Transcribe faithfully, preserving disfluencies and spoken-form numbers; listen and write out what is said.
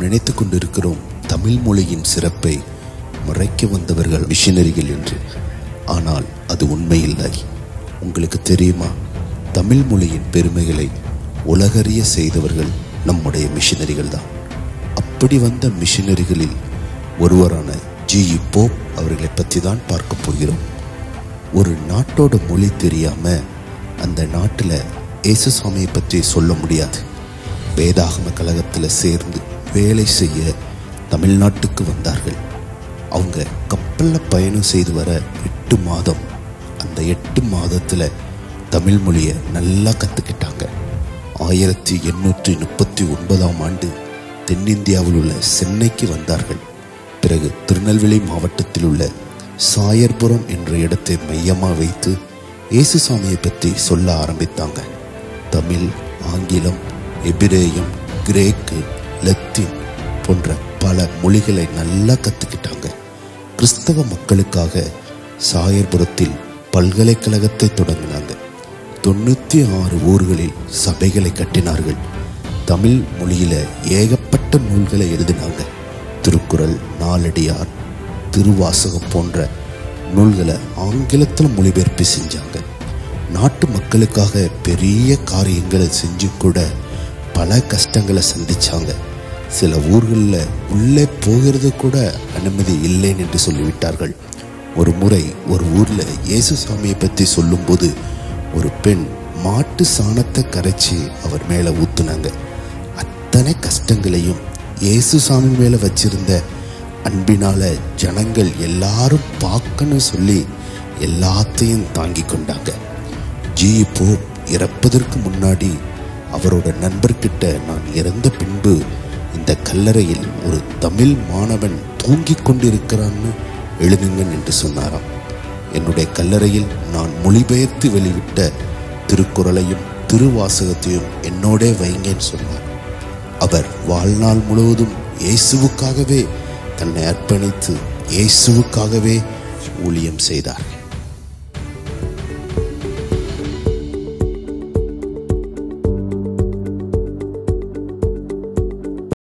நினைத்து கொண்டிருக்கிறோம் தமிழ் மொழியின் சிறப்பை மறைக்க வந்தவர்கள் மிஷனரிகள் என்று. ஆனால் அது உண்மையில்லை. உங்களுக்கு தெரியுமா, தமிழ் மொழியின் பெருமைகளை உலகறிய செய்தவர்கள் நம்முடைய மிஷனரிகள் தான். அப்படி வந்த மிஷனரிகளில் ஒருவரான ஜி போப் அவர்களை பற்றி தான் பார்க்க போகிறோம். ஒரு நாட்டோட மொழி தெரியாம அந்த நாட்டில் இயேசுசாமியை பற்றி சொல்ல முடியாது. வேதாகம கழகத்தில் சேர்ந்து வேலை செய்ய தமிழ்நாட்டுக்கு வந்தார்கள். அவங்க கப்பலில் பயணம் செய்து வர எட்டு மாதம் அந்த எட்டு மாதத்தில் தமிழ் மொழியை நல்லா கற்றுக்கிட்டாங்க. ஆயிரத்தி எண்ணூற்றி முப்பத்தி ஒன்பதாம் ஆண்டு தென்னிந்தியாவில் உள்ள சென்னைக்கு வந்தார்கள். பிறகு திருநெல்வேலி மாவட்டத்தில் உள்ள சாயர்புரம் என்ற இடத்தை மையமாக வைத்து இயேசுசாமியை பற்றி சொல்ல ஆரம்பித்தாங்க. தமிழ், ஆங்கிலம், எபிரேயம், கிரேக்கு, லத்தீன் போன்ற பல மொழிகளை நல்லா கற்றுக்கிட்டாங்க. கிறிஸ்தவ மக்களுக்காக சாயர்புரத்தில் பல்கலைக்கழகத்தை தொடங்கினாங்க. தொண்ணூற்றி ஆறு ஊர்களில் சபைகளை கட்டினார்கள். தமிழ் மொழியில் ஏகப்பட்ட நூல்களை எழுதினாங்க. திருக்குறள், நாலடியார், திருவாசகம் போன்ற நூல்களை ஆங்கிலத்தில் மொழிபெயர்ப்பு செஞ்சாங்க. நாட்டு மக்களுக்காக பெரிய காரியங்களை செஞ்சு கூட பல கஷ்டங்களை சந்திச்சாங்க. சில ஊர்களில் உள்ளே போகிறது கூட அனுமதி இல்லைன்னு என்று சொல்லிவிட்டார்கள். ஒரு முறை ஒரு ஊரில் இயேசுசாமியை பற்றி சொல்லும்போது ஒரு பெண் மாட்டு சாணத்தை கரைச்சி அவர் மேலே ஊத்துனாங்க. அத்தனை கஷ்டங்களையும் இயேசுசாமி மேலே வச்சிருந்த அன்பினால ஜனங்கள் எல்லாரும் பார்க்கணும் சொல்லி எல்லாத்தையும் தாங்கி கொண்டாங்க. ஜி போப் இறப்பதற்கு முன்னாடி அவரோட நண்பர்கிட்ட, நான் இறந்த பின்பு இந்த கல்லறையில் ஒரு தமிழ் மாணவன் தூங்கிக் கொண்டிருக்கிறான்னு எழுதுங்க என்று சொன்னாராம். என்னுடைய கல்லறையில் நான் மொழிபெயர்த்து வெளிவிட்ட திருக்குறளையும் திருவாசகத்தையும் என்னோட வைங்கன்னு சொன்னார். அவர் வாழ்நாள் முழுவதும் இயேசுவுக்காகவே தன்னை அர்ப்பணித்து இயேசுவுக்காகவே ஊழியம் செய்தார்.